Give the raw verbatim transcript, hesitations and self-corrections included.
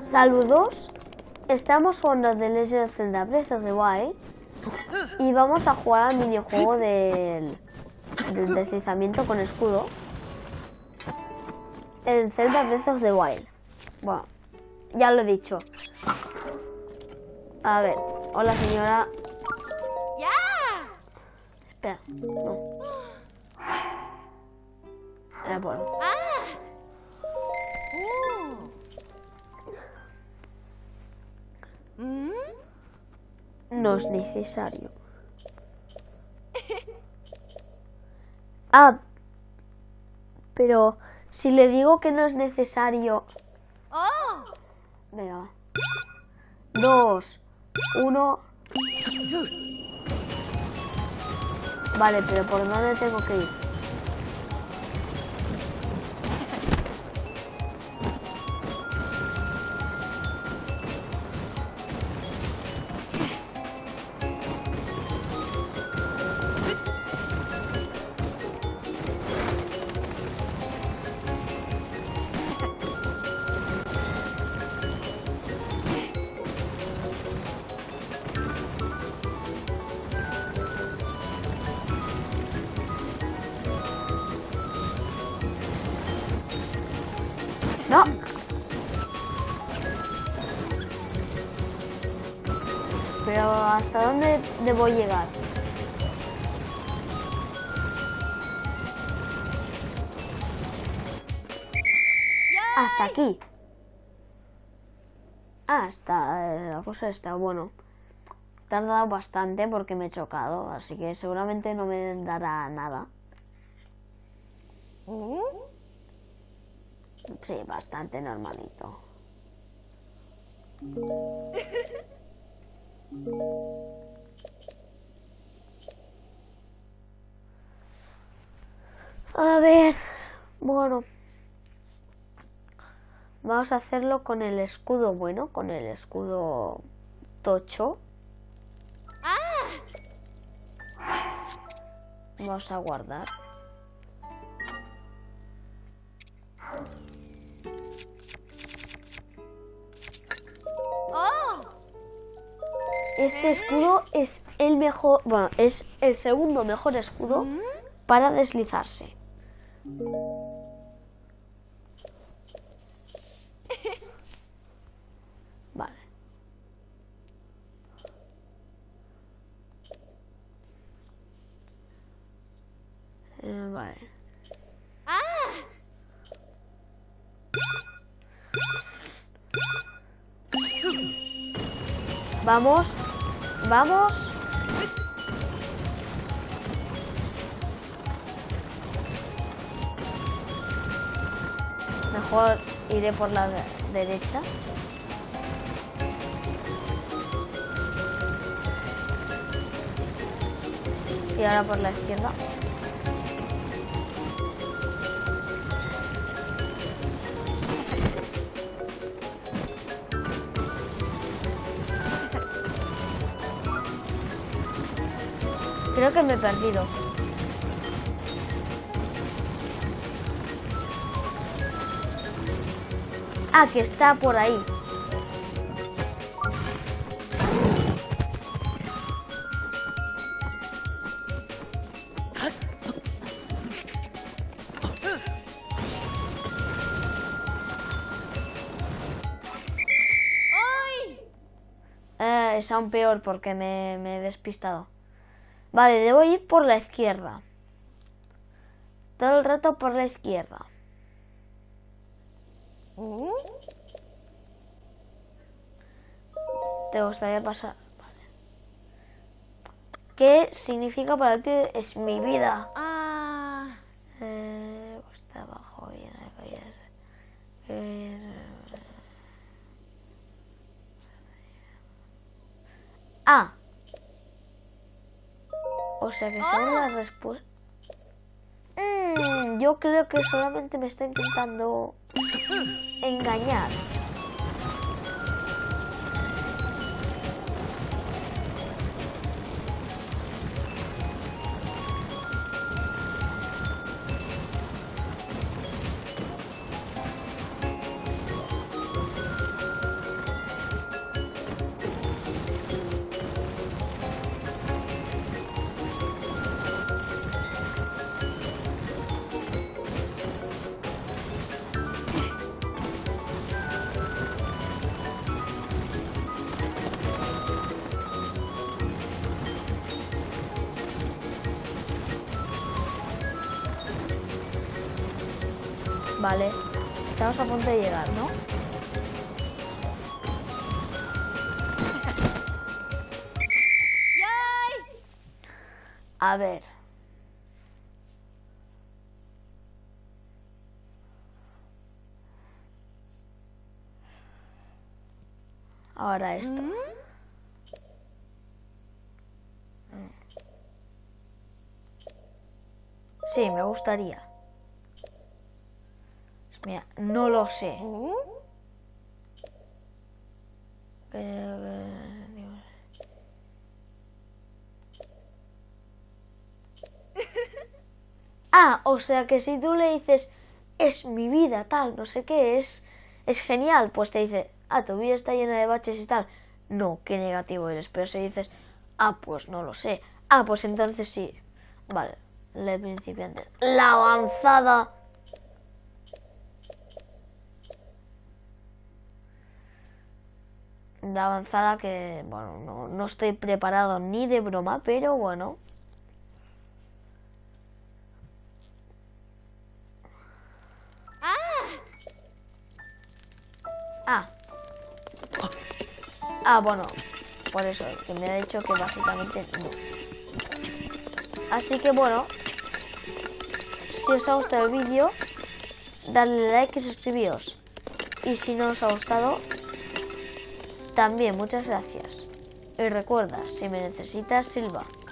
Saludos, estamos jugando The Legend of Zelda Breath of the Wild y vamos a jugar al minijuego del, del deslizamiento con escudo en Zelda Breath of the Wild. Bueno, ya lo he dicho. A ver, hola señora. Espera, no. Era por... No es necesario. Ah, pero si le digo que no es necesario... Venga, va. Dos, uno... Vale, pero ¿por dónde tengo que ir? No. Pero ¿hasta dónde debo llegar? Hasta aquí. Ah, está, la cosa está, bueno. He tardado bastante porque me he chocado, así que seguramente no me dará nada. Sí, bastante normalito. A ver, bueno. Vamos a hacerlo con el escudo bueno, con el escudo tocho. Vamos a guardar. Este escudo es el mejor, bueno, es el segundo mejor escudo para deslizarse. Vale. Eh, vale. Vamos, vamos. Mejor iré por la de derecha. Y ahora por la izquierda. Creo que me he perdido. Ah, que está por ahí. Eh, es aún peor porque me, me he despistado. Vale, debo ir por la izquierda. Todo el rato por la izquierda. ¿Te gustaría pasar? Vale. ¿Qué significa para ti es mi vida? Ah. Eh, está abajo, bien, eh, Ah. O sea que son las respuestas. Mm, yo creo que solamente me está intentando engañar. Vale, estamos a punto de llegar, ¿no? A ver. Ahora esto. Sí, me gustaría. Mira, no lo sé. Ah, o sea que si tú le dices, es mi vida, tal, no sé qué, es, es genial, pues te dice, ah, tu vida está llena de baches y tal. No, qué negativo eres. Pero si dices, ah, pues no lo sé. Ah, pues entonces sí. Vale, el principiante. La avanzada. La avanzada que, bueno, no, no estoy preparado ni de broma, pero bueno. Ah. Ah, bueno, por eso, que me ha dicho que básicamente no. Así que bueno, si os ha gustado el vídeo, dadle like y suscribíos. Y si no os ha gustado, también muchas gracias. Y recuerda, si me necesitas, silba.